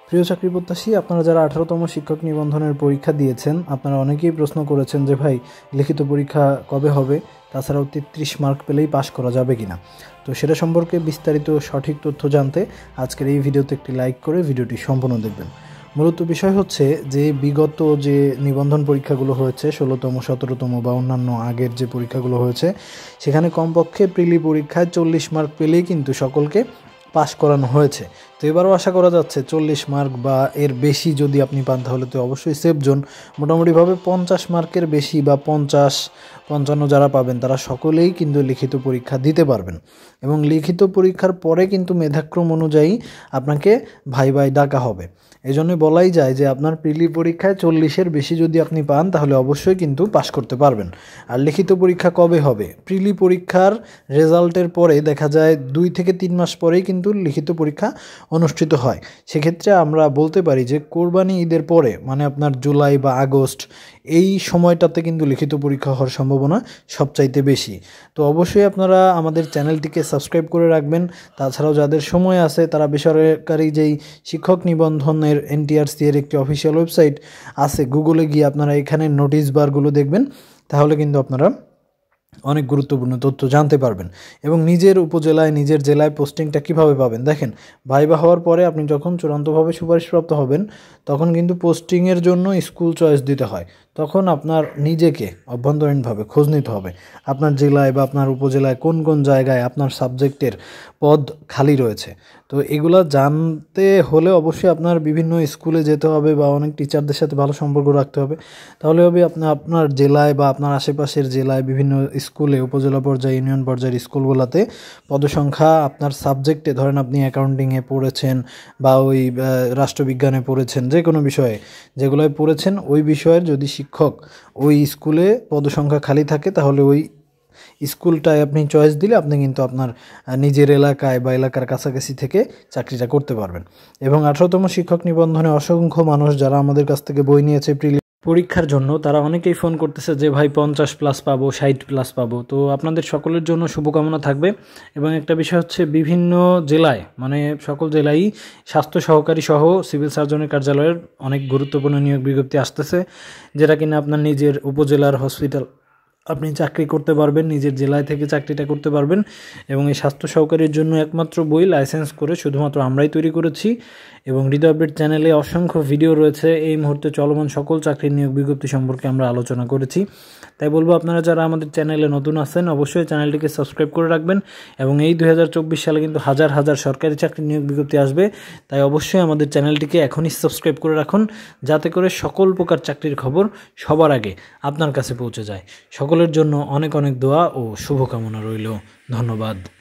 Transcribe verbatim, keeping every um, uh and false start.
প্রিয় চাকরি প্রত্যাশী, আপনারা যারা আঠারোতম শিক্ষক নিবন্ধনের পরীক্ষা দিয়েছেন, আপনারা অনেকেই প্রশ্ন করেছেন যে ভাই লিখিত পরীক্ষা কবে হবে, তাছাড়াও তেত্রিশ মার্ক পেলেই পাশ করা যাবে কিনা। তো সেটা সম্পর্কে বিস্তারিত সঠিক তথ্য জানতে আজকের এই ভিডিওতে একটি লাইক করে ভিডিওটি সম্পূর্ণ দেখবেন। মূলত বিষয় হচ্ছে যে বিগত যে নিবন্ধন পরীক্ষাগুলো হয়েছে ষোলোতম সতেরোতম বা অন্যান্য আগের যে পরীক্ষাগুলো হয়েছে, সেখানে কমপক্ষে প্রিলি পরীক্ষায় চল্লিশ মার্ক পেলেই কিন্তু সকলকে পাস করানো হয়েছে। তো এবারও আশা করা যাচ্ছে চল্লিশ মার্ক বা এর বেশি যদি আপনি পান তাহলে তো অবশ্যই সেফ জোন। মোটামুটিভাবে পঞ্চাশ মার্কের বেশি বা পঞ্চাশ পঞ্চান্ন যারা পাবেন তারা সকলেই কিন্তু লিখিত পরীক্ষা দিতে পারবেন, এবং লিখিত পরীক্ষার পরে কিন্তু মেধাক্রম অনুযায়ী আপনাকে ভাইভাই ডাকা হবে। এই জন্য বলাই যায় যে আপনার প্রিলি পরীক্ষায় চল্লিশের বেশি যদি আপনি পান তাহলে অবশ্যই কিন্তু পাশ করতে পারবেন। আর লিখিত পরীক্ষা কবে হবে? প্রিলি পরীক্ষার রেজাল্টের পরে দেখা যায় দুই থেকে তিন মাস পরেই কিন্তু লিখিত পরীক্ষা অনুষ্ঠিত হয়। সেক্ষেত্রে আমরা বলতে পারি যে কোরবানি ঈদের পরে, মানে আপনার জুলাই বা আগস্ট, এই সময়টাতে কিন্তু লিখিত পরীক্ষা হওয়ার সম্ভাবনা সবচাইতে বেশি। তো অবশ্যই আপনারা আমাদের চ্যানেলটিকে সাবস্ক্রাইব করে রাখবেন। তাছাড়াও যাদের সময় আছে তারা বেসরকারি যেই শিক্ষক নিবন্ধনের এনটিআরসি এর একটি অফিসিয়াল ওয়েবসাইট আছে, গুগলে গিয়ে আপনারা এখানে নোটিশ বারগুলো দেখবেন, তাহলে কিন্তু আপনারা অনেক গুরুত্বপূর্ণ তথ্য জানতে পারবেন। এবং নিজের উপজেলায় নিজের জেলায় পোস্টিংটা কিভাবে পাবেন, দেখেন ভাইবা হওয়ার পরে আপনি যখন চূড়ান্তভাবে সুপারিশপ্রাপ্ত হবেন তখন কিন্তু পোস্টিংয়ের জন্য স্কুল চয়েস দিতে হয়। তখন আপনার নিজেকে অভ্যন্তরীণভাবে খোঁজ নিতে হবে আপনার জেলায় বা আপনার উপজেলায় কোন কোন জায়গায় আপনার সাবজেক্টের পদ খালি রয়েছে। তো এগুলো জানতে হলে অবশ্যই আপনার বিভিন্ন স্কুলে যেতে হবে বা অনেক টিচারদের সাথে ভালো সম্পর্ক রাখতে হবে। তাহলে হবে আপনার আপনার জেলায় বা আপনার আশেপাশের জেলায় বিভিন্ন স্কুলে, উপজেলা পর্যায়ে, ইউনিয়ন পর্যায়ের স্কুলগুলোতে পদসংখ্যা আপনার সাবজেক্টে, ধরেন আপনি অ্যাকাউন্টিংয়ে পড়েছেন বা ওই রাষ্ট্রবিজ্ঞানে পড়েছেন, যে কোনো বিষয়ে যেগুলোয় পড়েছেন ওই বিষয়ের যদি শিক্ষক ওই স্কুলে পদসংখ্যা খালি থাকে তাহলে ওই স্কুলটায় আপনি চয়েস দিলে আপনি কিন্তু আপনার নিজের এলাকায় বা এলাকার কাছাকাছি থেকে চাকরিটা করতে পারবেন। এবং আঠারোতম শিক্ষক নিবন্ধনে অসংখ্য মানুষ যারা আমাদের কাছ থেকে বই নিয়েছে প্রিলি পরীক্ষার জন্য, তারা অনেকেই ফোন করতেছে যে ভাই পঞ্চাশ প্লাস পাবো, ষাট প্লাস পাবো। তো আপনাদের সকলের জন্য শুভকামনা থাকবে। এবং একটা বিষয় হচ্ছে, বিভিন্ন জেলায়, মানে সকল জেলায় স্বাস্থ্য সহকারী সহ সিভিল সার্জনের কার্যালয়ের অনেক গুরুত্বপূর্ণ নিয়োগ বিজ্ঞপ্তি আসতেছে, যেটা কিনা আপনার নিজের উপজেলার হসপিটাল আপনি চাকরি করতে পারবেন, নিজের জেলায় থেকে চাকরিটা করতে পারবেন। এবং এই স্বাস্থ্য সহকারীর জন্য একমাত্র বই লাইসেন্স করে শুধুমাত্র আমরাই তৈরি করেছি। এবং হৃদয় আপডেট চ্যানেলে অসংখ্য ভিডিও রয়েছে, এই মুহূর্তে চলমান সকল চাকরির নিয়োগ বিজ্ঞপ্তি সম্পর্কে আমরা আলোচনা করেছি। তাই বলবো, আপনারা যারা আমাদের চ্যানেলে নতুন আছেন অবশ্যই চ্যানেলটিকে সাবস্ক্রাইব করে রাখবেন। এবং এই দুই হাজার চব্বিশ সালে কিন্তু হাজার হাজার সরকারি চাকরির নিয়োগ বিজ্ঞপ্তি আসবে, তাই অবশ্যই আমাদের চ্যানেলটিকে এখনই সাবস্ক্রাইব করে রাখুন, যাতে করে সকল প্রকার চাকরির খবর সবার আগে আপনার কাছে পৌঁছে যায়। সকলের জন্য অনেক অনেক দোয়া ও শুভকামনা রইল। ধন্যবাদ।